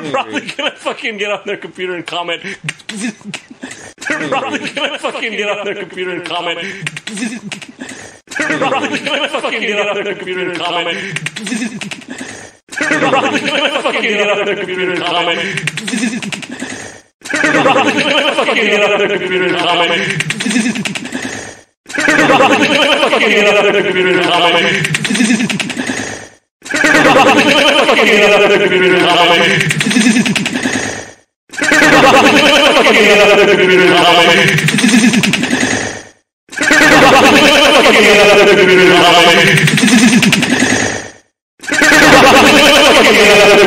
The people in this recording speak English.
They're probably gonna fucking get on their computer and comment. They're probably gonna fucking get on their computer and comment. They're probably gonna fucking get on their computer and comment. They're probably gonna fucking get on their computer and comment. They're probably gonna fucking get on their computer and comment. They're probably gonna fucking get on their computer and comment. They're probably gonna fucking get on their computer and comment. They're probably gonna fucking get on their computer and comment. They're probably gonna fucking get on their computer and comment. They're probably gonna fucking get on their